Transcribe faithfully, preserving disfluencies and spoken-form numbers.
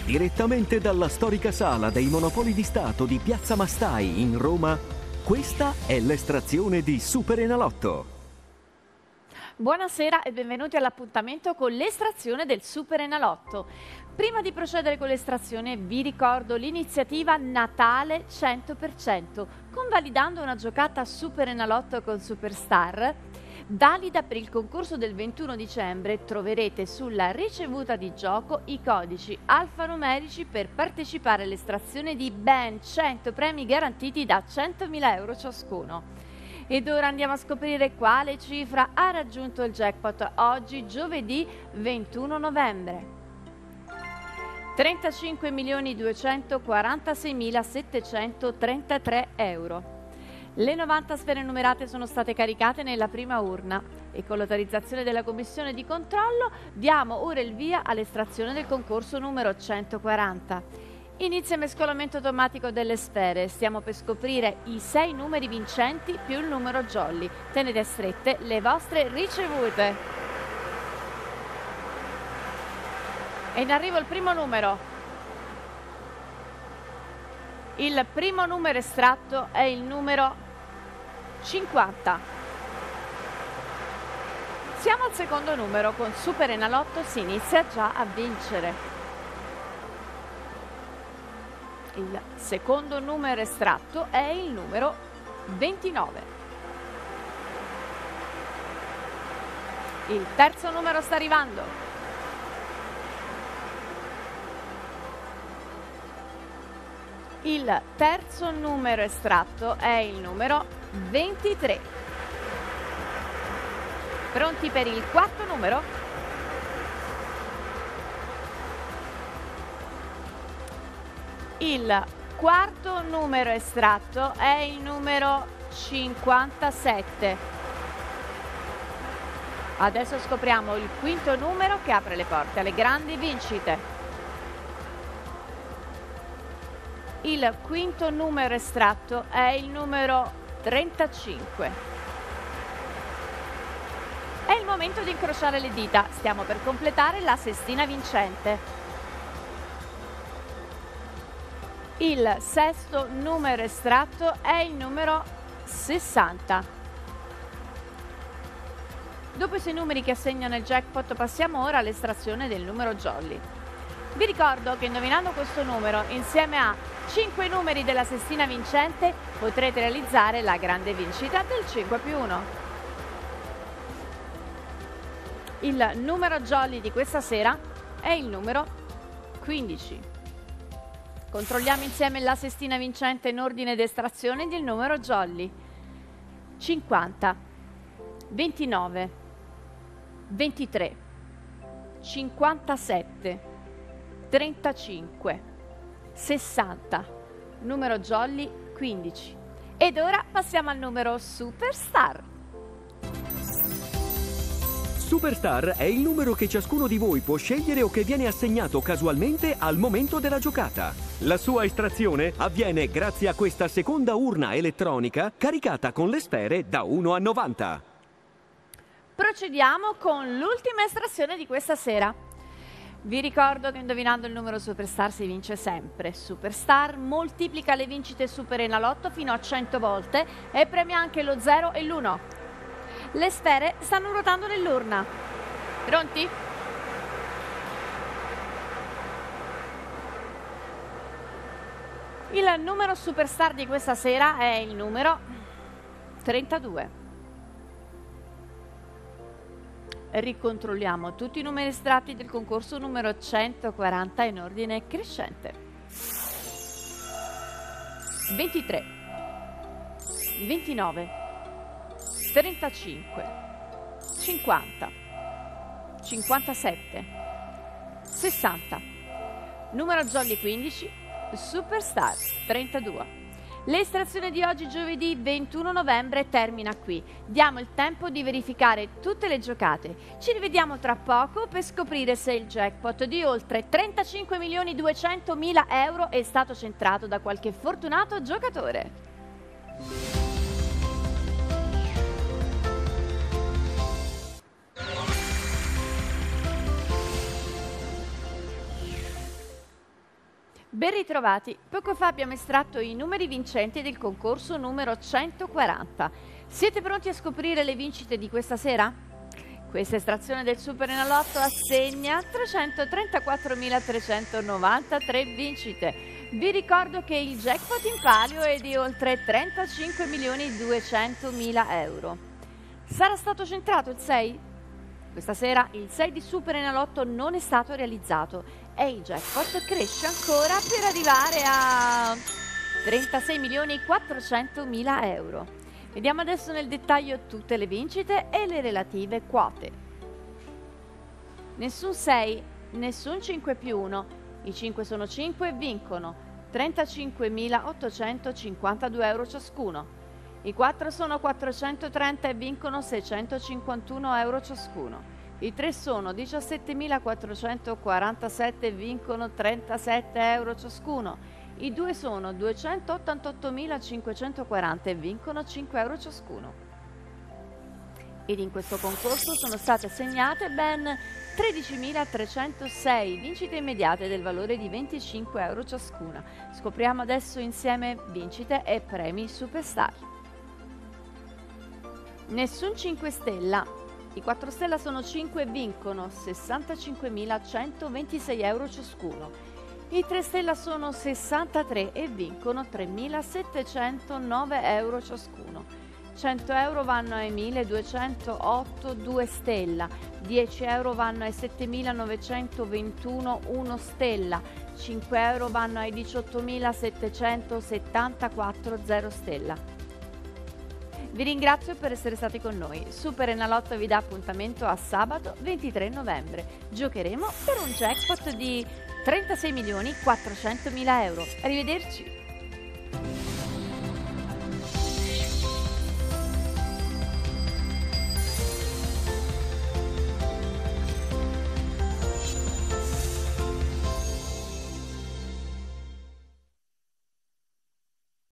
Direttamente dalla storica sala dei Monopoli di Stato di Piazza Mastai in Roma, questa è l'estrazione di Super Enalotto. Buonasera e benvenuti all'appuntamento con l'estrazione del Super Enalotto. Prima di procedere con l'estrazione vi ricordo l'iniziativa Natale cento per cento, convalidando una giocata Super Enalotto con Superstar. Valida per il concorso del ventuno dicembre, troverete sulla ricevuta di gioco i codici alfanumerici per partecipare all'estrazione di ben cento premi garantiti da centomila euro ciascuno. Ed ora andiamo a scoprire quale cifra ha raggiunto il jackpot oggi, giovedì ventuno novembre. trentacinque milioni duecentoquarantaseimilasettecentotrentatré euro. Le novanta sfere numerate sono state caricate nella prima urna e con l'autorizzazione della commissione di controllo diamo ora il via all'estrazione del concorso numero centoquaranta. Inizia il mescolamento automatico delle sfere. Stiamo per scoprire i sei numeri vincenti più il numero jolly. Tenete strette le vostre ricevute. E in arrivo il primo numero. Il primo numero estratto è il numero cinquanta. Siamo al secondo numero. Con Super Enalotto si inizia già a vincere. Il secondo numero estratto è il numero ventinove. Il terzo numero sta arrivando. Il terzo numero estratto è il numero ventitré. Pronti per il quarto numero? Il quarto numero estratto è il numero cinquantasette. Adesso scopriamo il quinto numero che apre le porte alle grandi vincite. Il quinto numero estratto è il numero trentacinque. È il momento di incrociare le dita. Stiamo per completare la sestina vincente. Il sesto numero estratto è il numero sessanta. Dopo i sei numeri che assegnano il jackpot passiamo ora all'estrazione del numero jolly. Vi ricordo che indovinando questo numero insieme a cinque numeri della sestina vincente potrete realizzare la grande vincita del cinque più uno. Il numero jolly di questa sera è il numero quindici. Controlliamo insieme la sestina vincente in ordine d'estrazione del numero jolly. cinquanta, ventinove, ventitré, cinquantasette, trentacinque, sessanta, numero jolly quindici. Ed ora passiamo al numero Superstar. Superstar è il numero che ciascuno di voi può scegliere o che viene assegnato casualmente al momento della giocata. La sua estrazione avviene grazie a questa seconda urna elettronica caricata con le sfere da uno a novanta. Procediamo con l'ultima estrazione di questa sera. Vi ricordo che indovinando il numero Superstar si vince sempre. Superstar moltiplica le vincite Super Enalotto fino a cento volte e premia anche lo zero e l'uno. Le sfere stanno ruotando nell'urna. Pronti? Il numero Superstar di questa sera è il numero trentadue. Ricontrolliamo tutti i numeri estratti del concorso numero centoquaranta in ordine crescente. ventitré, ventinove, trentacinque, cinquanta, cinquantasette, sessanta, numero jolly quindici, Superstar trentadue. L'estrazione di oggi, giovedì ventuno novembre, termina qui. Diamo il tempo di verificare tutte le giocate. Ci rivediamo tra poco per scoprire se il jackpot di oltre trentacinque milioni duecentomila euro è stato centrato da qualche fortunato giocatore. Ben ritrovati, poco fa abbiamo estratto i numeri vincenti del concorso numero centoquaranta. Siete pronti a scoprire le vincite di questa sera? Questa estrazione del Superenalotto assegna trecentotrentaquattromilatrecentonovantatré vincite. Vi ricordo che il jackpot in palio è di oltre trentacinque milioni duecentomila euro. Sarà stato centrato il sei? Questa sera il sei di Superenalotto non è stato realizzato e il jackpot cresce ancora per arrivare a trentasei milioni quattrocentomila euro. Vediamo adesso nel dettaglio tutte le vincite e le relative quote. Nessun sei, nessun cinque più uno. I cinque sono cinque e vincono trentacinquemilaottocentocinquantadue euro ciascuno. I quattro sono quattrocentotrenta e vincono seicentocinquantuno euro ciascuno. I tre sono diciasettemilaquattrocentoquarantasette e vincono trentasette euro ciascuno. I due sono duecentottantottomilacinquecentoquaranta e vincono cinque euro ciascuno. Ed in questo concorso sono state assegnate ben tredicimilatrecentosei vincite immediate del valore di venticinque euro ciascuna. Scopriamo adesso insieme vincite e premi Superstar. Nessun cinque stella. I quattro stella sono cinque e vincono sessantacinquemilacentoventisei euro ciascuno. I tre stella sono sessantatré e vincono tremilasettecentonove euro ciascuno. cento euro vanno ai milleduecentootto due stella, dieci euro vanno ai settemilanovecentovantuno uno stella, cinque euro vanno ai diciottomilasettecentosettantaquattro zero stella. Vi ringrazio per essere stati con noi. Superenalotto vi dà appuntamento a sabato ventitré novembre. Giocheremo per un jackpot di trentasei milioni quattrocentomila euro. Arrivederci!